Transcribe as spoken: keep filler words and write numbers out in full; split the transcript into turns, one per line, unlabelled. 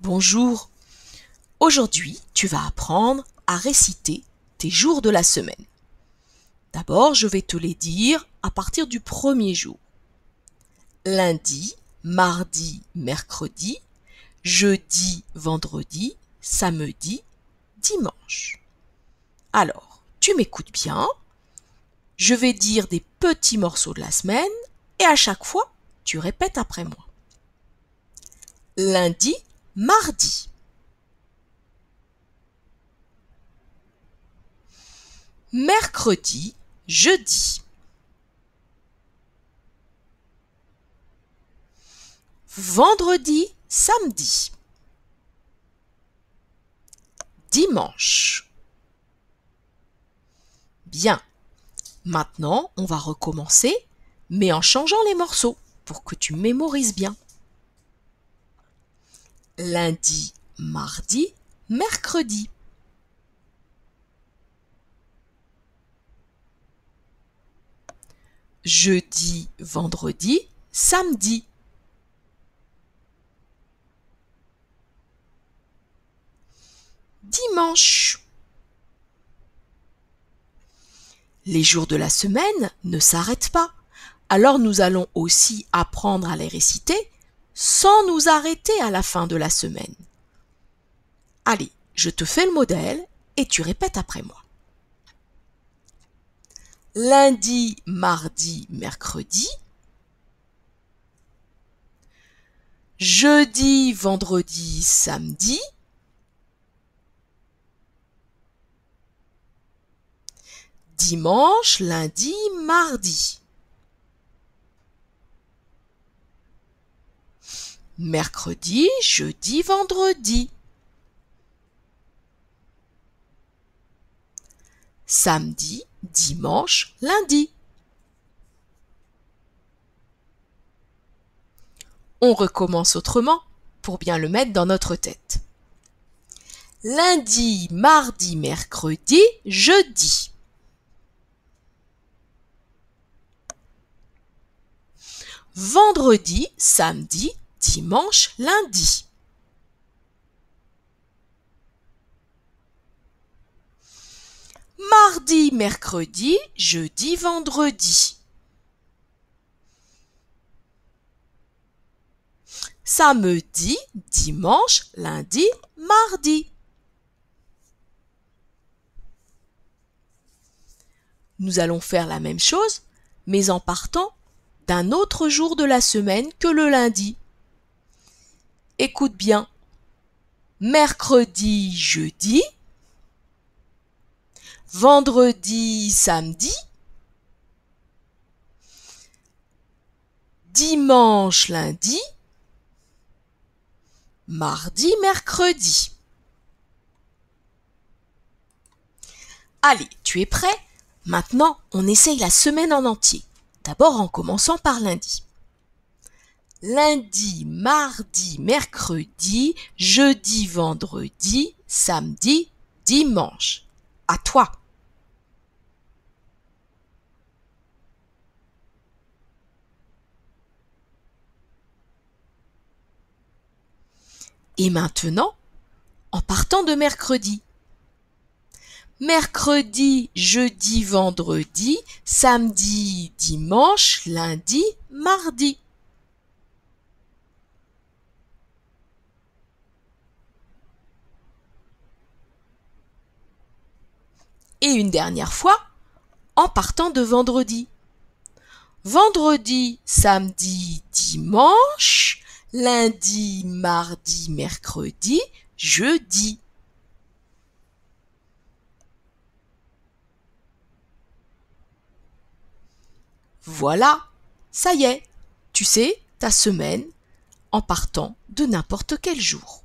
Bonjour. Aujourd'hui, tu vas apprendre à réciter tes jours de la semaine. D'abord, je vais te les dire à partir du premier jour. Lundi, mardi, mercredi, jeudi, vendredi, samedi, dimanche. Alors, tu m'écoutes bien. Je vais dire des petits morceaux de la semaine et à chaque fois, tu répètes après moi. Lundi, mardi. Mercredi, jeudi. Vendredi, samedi. Dimanche. Bien. Maintenant, on va recommencer, mais en changeant les morceaux pour que tu mémorises bien. Lundi, mardi, mercredi. Jeudi, vendredi, samedi. Dimanche. Les jours de la semaine ne s'arrêtent pas, alors nous allons aussi apprendre à les réciter sans nous arrêter à la fin de la semaine. Allez, je te fais le modèle et tu répètes après moi. Lundi, mardi, mercredi. Jeudi, vendredi, samedi. Dimanche, lundi, mardi. Mercredi, jeudi, vendredi. Samedi, dimanche, lundi. On recommence autrement pour bien le mettre dans notre tête. Lundi, mardi, mercredi, jeudi. Vendredi, samedi, dimanche, lundi. Mardi, mercredi, jeudi, vendredi. Samedi, dimanche, lundi, mardi. Nous allons faire la même chose, mais en partant d'un autre jour de la semaine que le lundi. Écoute bien. Mercredi, jeudi. Vendredi, samedi. Dimanche, lundi. Mardi, mercredi. Allez, tu es prêt? Maintenant, on essaye la semaine en entier. D'abord en commençant par lundi. Lundi, mardi, mercredi, jeudi, vendredi, samedi, dimanche. À toi. Et maintenant, en partant de mercredi. Mercredi, jeudi, vendredi, samedi, dimanche, lundi, mardi. Et une dernière fois, en partant de vendredi. Vendredi, samedi, dimanche, lundi, mardi, mercredi, jeudi. Voilà, ça y est, tu sais ta semaine en partant de n'importe quel jour.